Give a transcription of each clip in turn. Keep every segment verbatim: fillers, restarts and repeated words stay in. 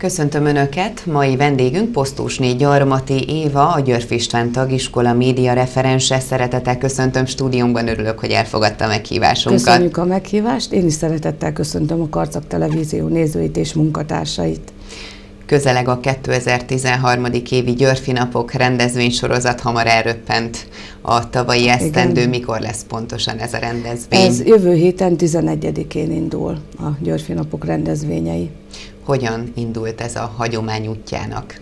Köszöntöm Önöket! Mai vendégünk Posztusné Gyarmati Éva, a Györffy István Tagiskola média referense. Szeretettel köszöntöm stúdiónkban, örülök, hogy elfogadta a meghívásunkat. Köszönjük a meghívást, én is szeretettel köszöntöm a Karcag Televízió nézőit és munkatársait. Közeleg a kétezer-tizenharmadik évi Györffy napok rendezvénysorozat, hamar elröppent a tavalyi esztendő. Igen. Mikor lesz pontosan ez a rendezvény? Ez jövő héten tizenegyedikén indul a Györffy napok rendezvényei. Hogyan indult ez a hagyomány útjának?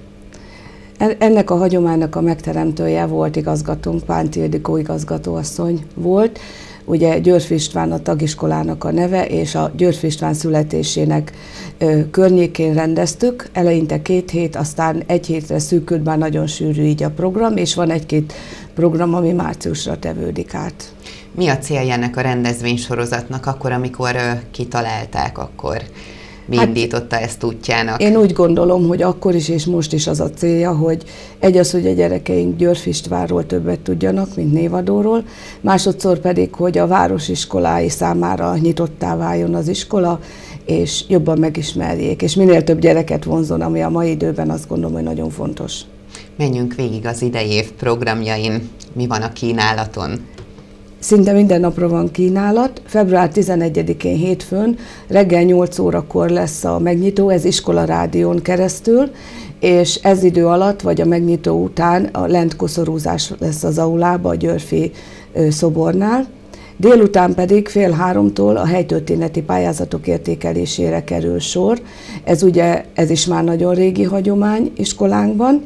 Ennek a hagyománynak a megteremtője volt igazgatónk, Pánti Ildikó igazgatóasszony volt. Ugye Györffy István a tagiskolának a neve, és a Györffy István születésének ö, környékén rendeztük. Eleinte két hét, aztán egy hétre szűkült, bár nagyon sűrű így a program, és van egy-két program, ami márciusra tevődik át. Mi a célja ennek a rendezvénysorozatnak? Akkor, amikor ö, kitalálták, akkor mi hát, indította ezt útjának? Én úgy gondolom, hogy akkor is és most is az a célja, hogy egy az, hogy a gyerekeink Györffy Istvánról többet tudjanak, mint névadóról, másodszor pedig, hogy a városiskolái számára nyitottá váljon az iskola, és jobban megismerjék, és minél több gyereket vonzon, ami a mai időben azt gondolom, hogy nagyon fontos. Menjünk végig az idei év programjain. Mi van a kínálaton? Szinte minden napra van kínálat. február tizenegyedikén hétfőn reggel nyolc órakor lesz a megnyitó, ez iskola rádión keresztül, és ez idő alatt, vagy a megnyitó után a lentkoszorúzás lesz az aulába, a Györffy szobornál. Délután pedig fél háromtól a helytörténeti pályázatok értékelésére kerül sor. Ez ugye, ez is már nagyon régi hagyomány iskolánkban.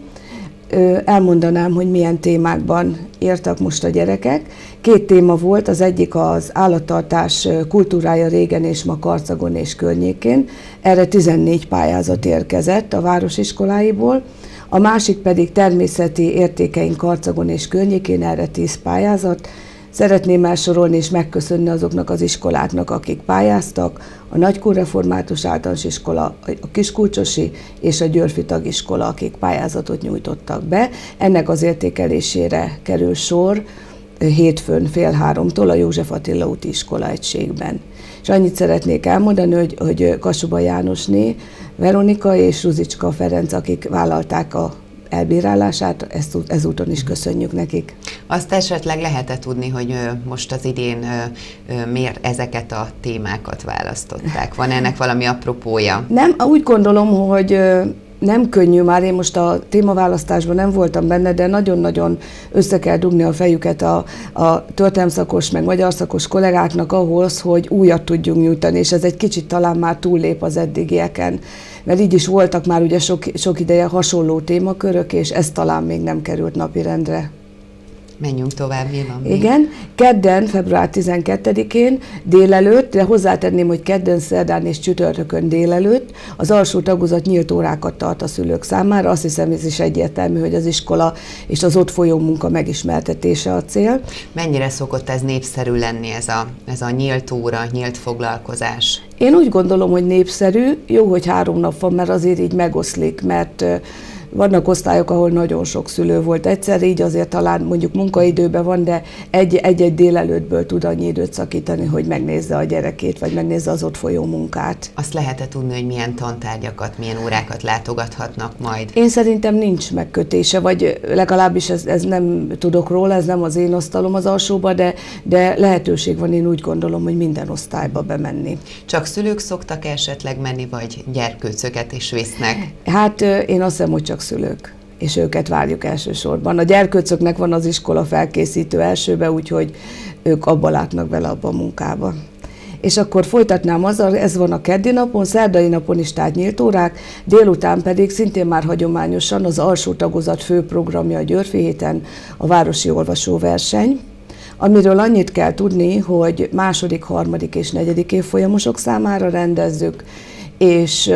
Elmondanám, hogy milyen témákban írtak most a gyerekek. Két téma volt, az egyik az állattartás kultúrája régen és ma Karcagon és környékén. Erre tizennégy pályázat érkezett a városiskoláiból. A másik pedig természeti értékeink Karcagon és környékén, erre tíz pályázat. Szeretném elsorolni és megköszönni azoknak az iskoláknak, akik pályáztak, a Nagykun Református Általános Iskola, a Kiskulcsosi és a Györffy Tagiskola, akik pályázatot nyújtottak be. Ennek az értékelésére kerül sor hétfőn fél háromtól a József Attila úti iskola egységben. És annyit szeretnék elmondani, hogy, hogy Kasuba Jánosné, Veronika és Ruzicska Ferenc, akik vállalták a elbírálását, ezt, ezúton is köszönjük nekik. Azt esetleg lehet-e tudni, hogy most az idén miért ezeket a témákat választották? Van ennek valami apropója? Nem, úgy gondolom, hogy nem könnyű, már én most a témaválasztásban nem voltam benne, de nagyon-nagyon össze kell dugni a fejüket a, a történelemszakos meg magyar szakos kollégáknak ahhoz, hogy újat tudjunk nyújtani, és ez egy kicsit talán már túllép az eddigieken. Mert így is voltak már ugye sok, sok ideje hasonló témakörök, és ez talán még nem került napirendre. Menjünk tovább, mi van még? Igen, kedden, február tizenkettedikén délelőtt, de hozzátenném, hogy kedden, szerdán és csütörtökön délelőtt az alsó tagozat nyílt órákat tart a szülők számára. Azt hiszem, ez is egyértelmű, hogy az iskola és az ott folyó munka megismertetése a cél. Mennyire szokott ez népszerű lenni, ez a, ez a nyílt óra, nyílt foglalkozás? Én úgy gondolom, hogy népszerű. Jó, hogy három nap van, mert azért így megoszlik, mert vannak osztályok, ahol nagyon sok szülő volt egyszer, így azért talán mondjuk munkaidőben van, de egy-egy délelőttből tud annyi időt szakítani, hogy megnézze a gyerekét, vagy megnézze az ott folyó munkát. Azt lehet-e tudni, hogy milyen tantárgyakat, milyen órákat látogathatnak majd? Én szerintem nincs megkötése, vagy legalábbis ez, ez nem tudok róla, ez nem az én asztalom az alsóba, de, de lehetőség van, én úgy gondolom, hogy minden osztályba bemenni. Csak szülők szoktak esetleg menni, vagy gyerkőcöket is visznek? Hát én azt hiszem, hogy csak szülők, és őket várjuk elsősorban. A gyerkőcöknek van az iskola felkészítő elsőbe, úgyhogy ők abba látnak bele abba a munkába. És akkor folytatnám azzal, ez van a keddi napon, szerdai napon is tehát nyílt órák, délután pedig szintén már hagyományosan az alsó tagozat főprogramja a Györffy héten a városi olvasóverseny, amiről annyit kell tudni, hogy második, harmadik és negyedik évfolyamosok számára rendezzük, és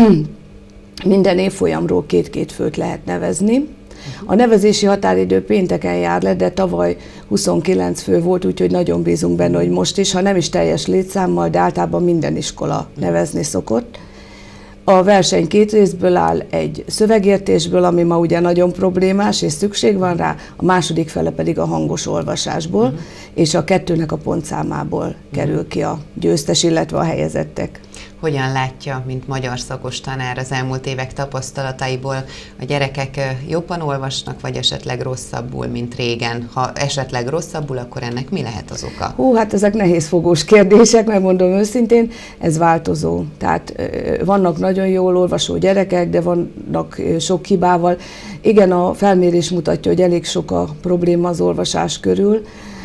minden évfolyamról két-két főt lehet nevezni. A nevezési határidő pénteken jár le, de tavaly huszonkilenc fő volt, úgyhogy nagyon bízunk benne, hogy most is, ha nem is teljes létszámmal, de általában minden iskola nevezni szokott. A verseny két részből áll, egy szövegértésből, ami ma ugye nagyon problémás, és szükség van rá, a második fele pedig a hangos olvasásból, uh-huh. és a kettőnek a pontszámából uh-huh. kerül ki a győztes, illetve a helyezettek. Hogyan látja, mint magyar szakos tanár az elmúlt évek tapasztalataiból, a gyerekek jobban olvasnak, vagy esetleg rosszabbul, mint régen? Ha esetleg rosszabbul, akkor ennek mi lehet az oka? Hú, hát ezek nehézfogós kérdések, megmondom őszintén, ez változó. Tehát vannak nagyon jól olvasó gyerekek, de vannak sok hibával. Igen, a felmérés mutatja, hogy elég sok a probléma az olvasás körül.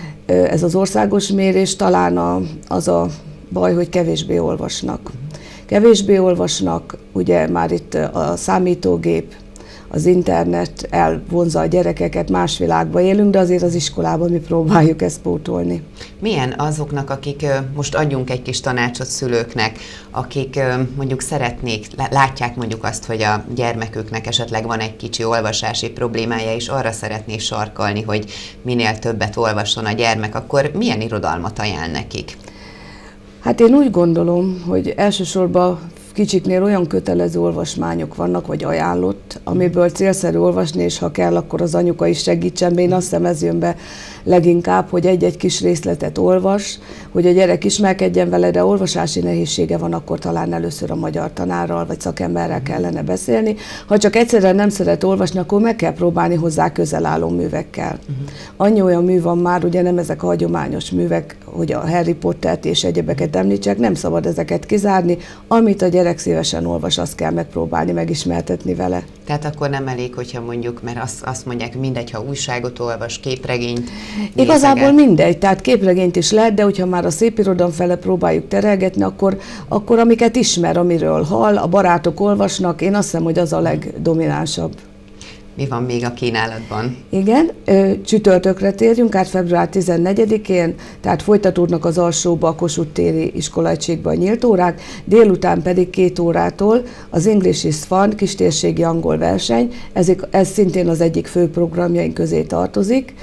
Ez az országos mérés, talán a, az a baj, hogy kevésbé olvasnak. Kevésbé olvasnak, ugye már itt a számítógép, az internet elvonza a gyerekeket, más világba élünk, de azért az iskolában mi próbáljuk ezt pótolni. Milyen azoknak, akik, most adjunk egy kis tanácsot szülőknek, akik mondjuk szeretnék, látják mondjuk azt, hogy a gyermeküknek esetleg van egy kicsi olvasási problémája, és arra szeretné sarkalni, hogy minél többet olvasson a gyermek, akkor milyen irodalmat ajánl nekik? Hát én úgy gondolom, hogy elsősorban kicsiknél olyan kötelező olvasmányok vannak, vagy ajánlott, amiből célszerű olvasni, és ha kell, akkor az anyuka is segítsen. Én azt hiszem, ez jön be leginkább, hogy egy-egy kis részletet olvas, hogy a gyerek ismerkedjen vele, de olvasási nehézsége van, akkor talán először a magyar tanárral vagy szakemberrel kellene beszélni. Ha csak egyszerűen nem szeret olvasni, akkor meg kell próbálni hozzá közel álló művekkel. Uh-huh. Annyi olyan mű van már, ugye nem ezek a hagyományos művek, hogy a Harry Pottert és egyebeket említsek, nem szabad ezeket kizárni. Amit a gyerek szívesen olvas, azt kell megpróbálni, megismertetni vele. Tehát akkor nem elég, hogyha mondjuk, mert azt, azt mondják, mindegy, ha újságot olvas, képregényt nézeget. Igazából mindegy, tehát képregényt is lehet, de hogyha már a szépirodalom fele próbáljuk terelgetni, akkor, akkor amiket ismer, amiről hall, a barátok olvasnak, én azt hiszem, hogy az a legdominánsabb. Mi van még a kínálatban? Igen, csütörtökre térjünk át február tizennegyedikén, tehát folytatódnak az alsóba a Kossuth téri iskolaegységben a nyílt órák, délután pedig két órától az English is Fun kistérségi angol verseny, ez, ez szintén az egyik fő programjaink közé tartozik,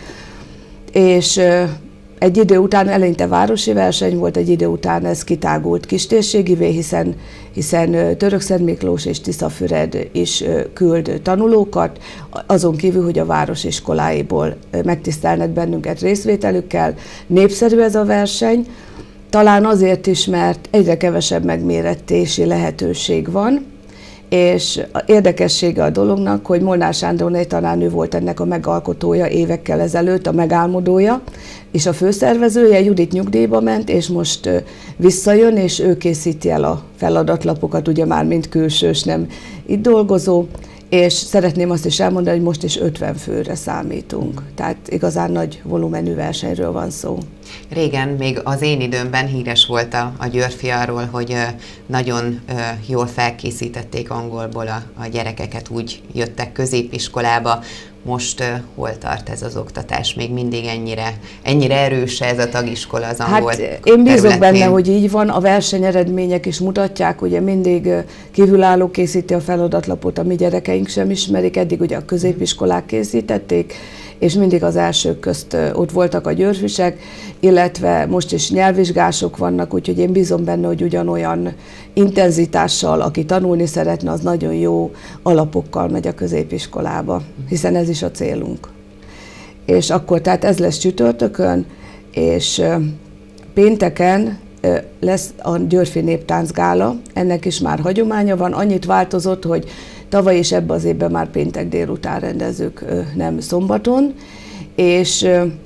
és egy idő után eleinte városi verseny volt, egy idő után ez kitágult kistérségivé, hiszen, hiszen Törökszent Miklós és Tiszafüred is küld tanulókat, azon kívül, hogy a városiskoláiból megtisztelnek bennünket részvételükkel. Népszerű ez a verseny, talán azért is, mert egyre kevesebb megmérettési lehetőség van, és érdekessége a dolognak, hogy Molnár Sándor tanárnő volt ennek a megalkotója évekkel ezelőtt, a megálmodója, és a főszervezője Judit nyugdíjba ment, és most visszajön, és ő készíti el a feladatlapokat, ugye már mint külsős, nem itt dolgozó, és szeretném azt is elmondani, hogy most is ötven főre számítunk. Tehát igazán nagy volumenű versenyről van szó. Régen, még az én időmben híres volt a, a Györfi arról, hogy nagyon jól felkészítették angolból a, a gyerekeket, úgy jöttek középiskolába. Most uh, hol tart ez az oktatás? Még mindig ennyire, ennyire erős ez a tagiskola az angol Hát én bízok benne, hogy így van. A versenyeredmények is mutatják, ugye mindig uh, kívülálló készíti a feladatlapot, a mi gyerekeink sem ismerik, eddig ugye a középiskolák készítették, és mindig az elsők közt uh, ott voltak a győrfisek, illetve most is nyelvvizsgások vannak, úgyhogy én bízom benne, hogy ugyanolyan intenzitással, aki tanulni szeretne, az nagyon jó alapokkal megy a középiskolába, hiszen ez is a célunk. És akkor tehát ez lesz csütörtökön, és pénteken lesz a Györfi Néptáncgála, ennek is már hagyománya van, annyit változott, hogy tavaly és ebben az évben már péntek délután rendezők, nem szombaton, és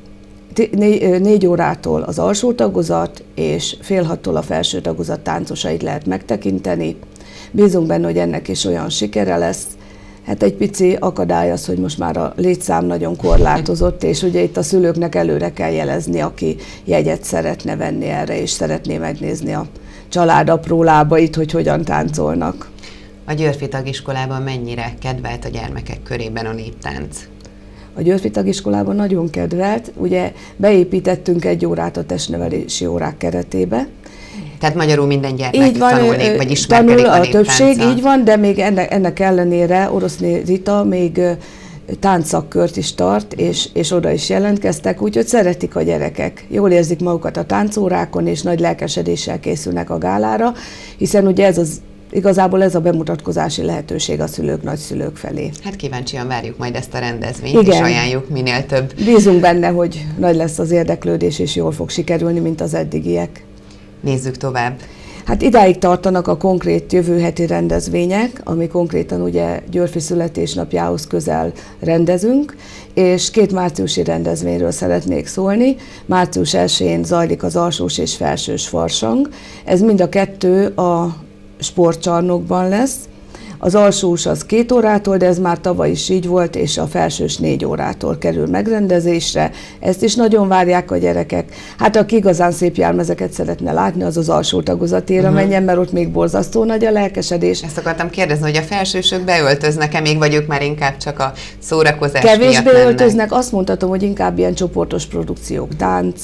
négy órától az alsó tagozat, és fél hattól a felső tagozat táncosait lehet megtekinteni. Bízunk benne, hogy ennek is olyan sikere lesz. Hát egy pici akadály az, hogy most már a létszám nagyon korlátozott, és ugye itt a szülőknek előre kell jelezni, aki jegyet szeretne venni erre, és szeretné megnézni a család apró lábait, hogy hogyan táncolnak. A Györfi tagiskolában mennyire kedvelt a gyermekek körében a néptánc? A Györfi tagiskolában nagyon kedvelt, ugye beépítettünk egy órát a testnevelési órák keretébe. Tehát magyarul minden gyermek így van, tanulnék, vagy ismerkedik tanul a, a többség, néptánccal. így van, de még ennek, ennek ellenére Oroszné Rita még táncsakkört is tart, és, és oda is jelentkeztek, úgyhogy szeretik a gyerekek. Jól érzik magukat a táncórákon, és nagy lelkesedéssel készülnek a gálára, hiszen ugye ez az igazából ez a bemutatkozási lehetőség a szülők, nagyszülők felé. Hát kíváncsian várjuk majd ezt a rendezvényt, Igen. És ajánljuk minél több. Bízunk benne, hogy nagy lesz az érdeklődés, és jól fog sikerülni, mint az eddigiek. Nézzük tovább. Hát idáig tartanak a konkrét jövő heti rendezvények, ami konkrétan ugye Györfi születésnapjához közel rendezünk, és két márciusi rendezvényről szeretnék szólni. március elsején zajlik az alsós és felsős farsang. Ez mind a kettő a sportcsarnokban lesz. Az alsós az két órától, de ez már tavaly is így volt, és a felsős négy órától kerül megrendezésre. Ezt is nagyon várják a gyerekek. Hát aki igazán szép jelmezeket szeretne látni, az az alsó tagozatére uh-huh. menjen, mert ott még borzasztó nagy a lelkesedés. Ezt akartam kérdezni, hogy a felsősök beöltöznek-e még, vagy ők már inkább csak a szórakozás Kevésbé miatt mennek? öltöznek, azt mondhatom, hogy inkább ilyen csoportos produkciók, tánc,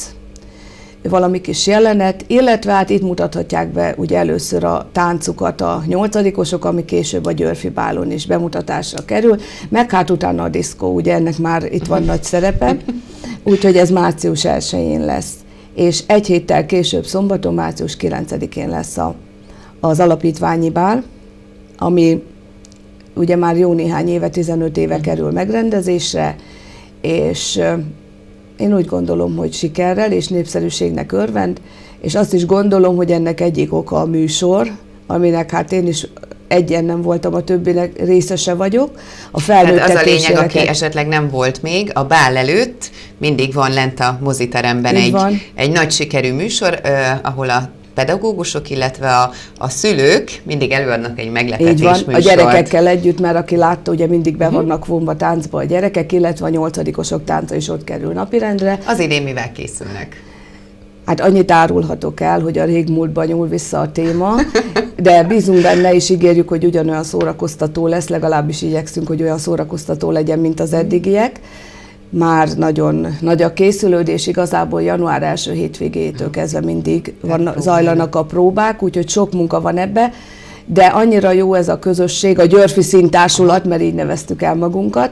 valami kis jelenet, illetve hát itt mutathatják be ugye először a táncukat a nyolcadikosok, ami később a Györfi bálon is bemutatásra kerül, meg hát utána a diszkó, ugye ennek már itt van nagy szerepe, úgyhogy ez március elsején lesz. És egy héttel később szombaton, március kilencedikén lesz a, az alapítványi bál, ami ugye már jó néhány éve, tizenöt éve kerül megrendezésre, és én úgy gondolom, hogy sikerrel és népszerűségnek örvend, és azt is gondolom, hogy ennek egyik oka a műsor, aminek hát én is egyen nem voltam, a többinek részese vagyok. A felnőttek hát az a lényeg, gyerekek... aki esetleg nem volt még, a bál előtt mindig van lent a moziteremben egy, egy nagy sikerű műsor, eh, ahol a pedagógusok, illetve a, a szülők mindig előadnak egy meglepetés Így van, műsort. A gyerekekkel együtt, mert aki látta, ugye mindig be vannak vonva táncba a gyerekek, illetve a nyolcadikosok tánca is ott kerül napirendre. Az idén mivel készülnek? Hát annyit árulhatok el, hogy a régmúltban nyúl vissza a téma, de bízunk benne és ígérjük, hogy ugyanolyan szórakoztató lesz, legalábbis igyekszünk, hogy olyan szórakoztató legyen, mint az eddigiek. Már nagyon nagy a készülődés, igazából január első hétvégétől kezdve mindig van, zajlanak a próbák, úgyhogy sok munka van ebbe, de annyira jó ez a közösség, a Györfi Színtársulat, mert így neveztük el magunkat,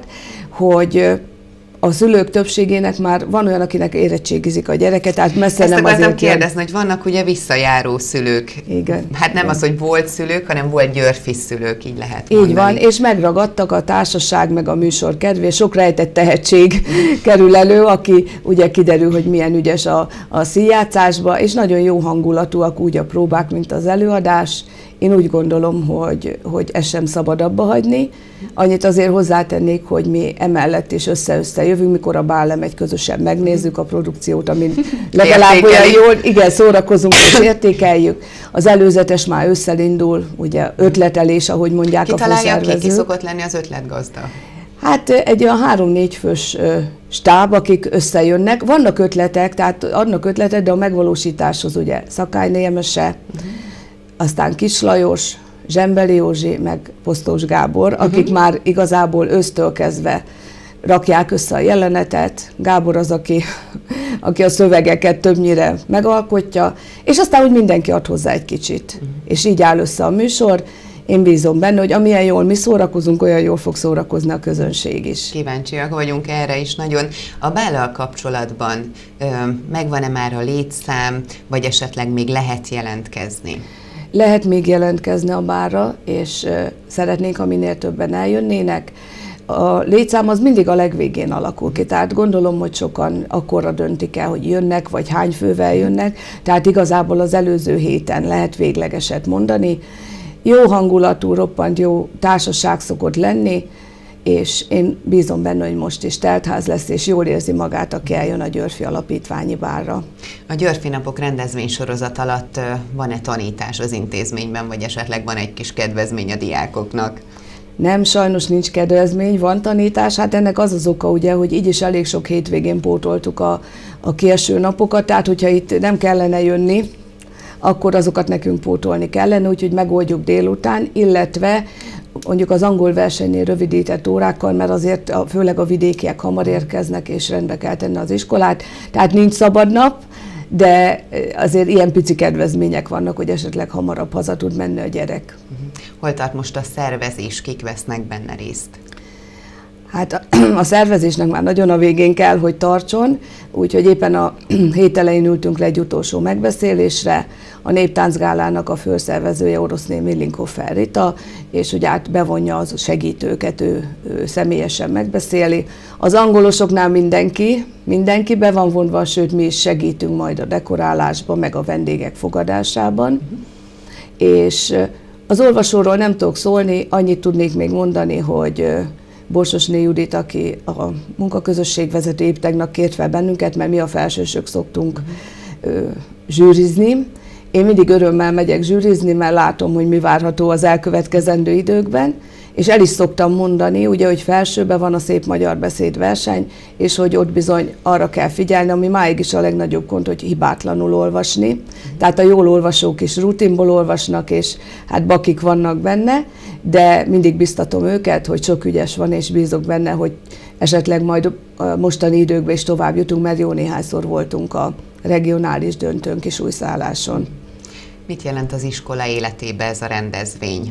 hogy a szülők többségének már van olyan, akinek érettségizik a gyereke, tehát messze Ezt nem azért azért kérdezni, hogy vannak ugye visszajáró szülők. Igen. Hát nem igen. az, hogy volt szülők, hanem volt Györfi szülők, így lehet Így mondani. van, és megragadtak a társaság meg a műsor kedvéért, sok rejtett tehetség kerül elő, aki ugye kiderül, hogy milyen ügyes a, a színjátszásba, és nagyon jó hangulatúak úgy a próbák, mint az előadás. Én úgy gondolom, hogy, hogy ezt sem szabad abba hagyni. Annyit azért hozzátennék, hogy mi emellett is össze-össze jövünk, mikor a bál lemegy, közösen megnézzük a produkciót, amin legalább olyan jól, igen, szórakozunk és értékeljük. Az előzetes már ősszel indul, ugye ötletelés, ahogy mondják ki a főszervezők. Ki találja ki, ki szokott lenni az ötletgazda? Hát egy olyan három-négy fős stáb, akik összejönnek. Vannak ötletek, tehát adnak ötletet, de a megvalósításhoz ugye Szakály Némese, uh-huh. aztán Kis Lajos, Zsembeli Józsi, meg Posztós Gábor, uh-huh. akik már igazából ősztől kezdve rakják össze a jelenetet. Gábor az, aki, aki a szövegeket többnyire megalkotja, és aztán úgy mindenki ad hozzá egy kicsit. Uh-huh. És így áll össze a műsor. Én bízom benne, hogy amilyen jól mi szórakozunk, olyan jól fog szórakozni a közönség is. Kíváncsiak vagyunk erre is nagyon. A bállal kapcsolatban ö, megvan-e már a létszám, vagy esetleg még lehet jelentkezni? Lehet még jelentkezni a bálra, és ö, szeretnénk, ha minél többen eljönnének. A létszám az mindig a legvégén alakul ki, tehát gondolom, hogy sokan akkorra döntik el, hogy jönnek, vagy hány fővel jönnek, tehát igazából az előző héten lehet véglegeset mondani. Jó hangulatú, roppant jó társaság szokott lenni, és én bízom benne, hogy most is teltház lesz, és jól érzi magát, aki eljön a Györfi Alapítványi bálra. A Györfi Napok rendezvénysorozat alatt van-e tanítás az intézményben, vagy esetleg van egy kis kedvezmény a diákoknak? Nem, sajnos nincs kedvezmény, van tanítás, hát ennek az az oka ugye, hogy így is elég sok hétvégén pótoltuk a, a kieső napokat, tehát hogyha itt nem kellene jönni, akkor azokat nekünk pótolni kellene, úgyhogy megoldjuk délután, illetve mondjuk az angol versenynél rövidített órákkal, mert azért a, főleg a vidékiek hamar érkeznek, és rendbe kell tenni az iskolát, tehát nincs szabad nap, de azért ilyen pici kedvezmények vannak, hogy esetleg hamarabb haza tud menni a gyerek. Hol tart most a szervezés, kik vesznek benne részt? Hát a szervezésnek már nagyon a végén kell, hogy tartson, úgyhogy éppen a hét elején ültünk le egy utolsó megbeszélésre. A Néptáncgálának a főszervezője Oroszné Millinkhofer Rita, és ugye át bevonja az segítőket, ő, ő személyesen megbeszéli. Az angolosoknál mindenki, mindenki be van vonva, sőt mi is segítünk majd a dekorálásban, meg a vendégek fogadásában. És az olvasóról nem tudok szólni, annyit tudnék még mondani, hogy Borsosné Judit, aki a munkaközösségvezető, épp tegnap kért fel bennünket, mert mi a felsősök szoktunk ö, zsűrizni. Én mindig örömmel megyek zsűrizni, mert látom, hogy mi várható az elkövetkezendő időkben, és el is szoktam mondani, ugye, hogy felsőben van a szép magyar beszéd verseny, és hogy ott bizony arra kell figyelni, ami máig is a legnagyobb gond, hogy hibátlanul olvasni. Tehát a jól olvasók is rutinból olvasnak, és hát bakik vannak benne, de mindig biztatom őket, hogy sok ügyes van, és bízok benne, hogy esetleg majd a mostani időkben is tovább jutunk, mert jó néhányszor voltunk a regionális döntőnk is Újszálláson. Mit jelent az iskola életébe ez a rendezvény?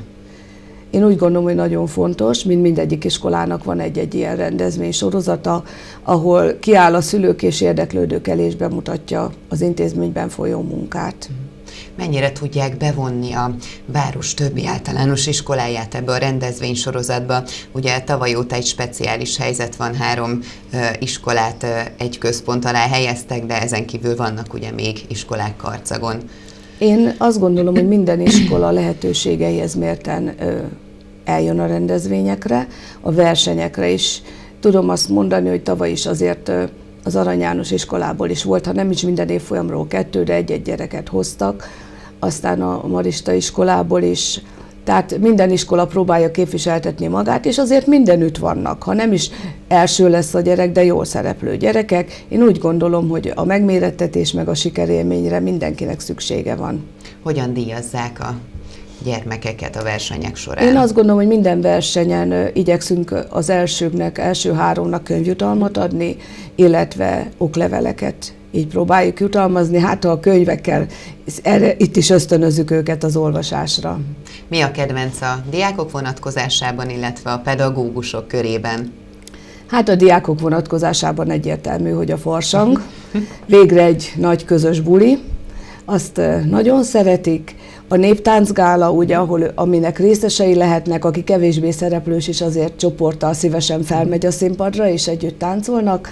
Én úgy gondolom, hogy nagyon fontos, mint mindegyik iskolának van egy-egy ilyen rendezvény sorozata, ahol kiáll a szülők és érdeklődők elé és bemutatja az intézményben folyó munkát. Mennyire tudják bevonni a város többi általános iskoláját ebbe a rendezvény sorozatba? Ugye tavaly óta egy speciális helyzet van, három uh, iskolát uh, egy központ alá helyeztek, de ezen kívül vannak ugye még iskolák Karcagon. Én azt gondolom, hogy minden iskola lehetőségeihez mérten ö, eljön a rendezvényekre, a versenyekre is. Tudom azt mondani, hogy tavaly is azért ö, az Arany János iskolából is volt, ha nem is minden évfolyamról kettő, de egy-egy gyereket hoztak, aztán a Marista iskolából is. Tehát minden iskola próbálja képviseltetni magát, és azért mindenütt vannak. Ha nem is első lesz a gyerek, de jól szereplő gyerekek. Én úgy gondolom, hogy a megmérettetés meg a sikerélményre mindenkinek szüksége van. Hogyan díjazzák a gyermekeket a versenyek során? Én azt gondolom, hogy minden versenyen igyekszünk az elsőknek, első háromnak könyvjutalmat adni, illetve okleveleket. Így próbáljuk jutalmazni, hát a könyvekkel erre, itt is ösztönözzük őket az olvasásra. Mi a kedvenc a diákok vonatkozásában, illetve a pedagógusok körében? Hát a diákok vonatkozásában egyértelmű, hogy a farsang. Végre egy nagy közös buli, azt nagyon szeretik. A néptáncgála, ugye, ahol, aminek részesei lehetnek, aki kevésbé szereplős is, azért csoporttal szívesen felmegy a színpadra, és együtt táncolnak.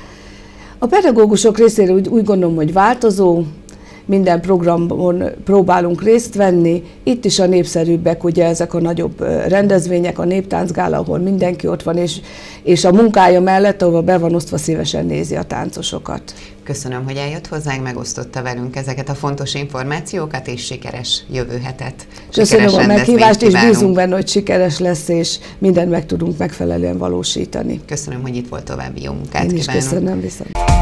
A pedagógusok részéről úgy, úgy gondolom, hogy változó, minden programon próbálunk részt venni. Itt is a népszerűbbek, ugye ezek a nagyobb rendezvények, a néptáncgála, ahol mindenki ott van, és, és a munkája mellett, ahol be van osztva, szívesen nézi a táncosokat. Köszönöm, hogy eljött hozzánk, megosztotta velünk ezeket a fontos információkat, és sikeres jövő hetet. Köszönöm a meghívást, és bízunk benne, hogy sikeres lesz, és mindent meg tudunk megfelelően valósítani. Köszönöm, hogy itt volt, további jó munkát Én is kívánok. köszönöm, viszont.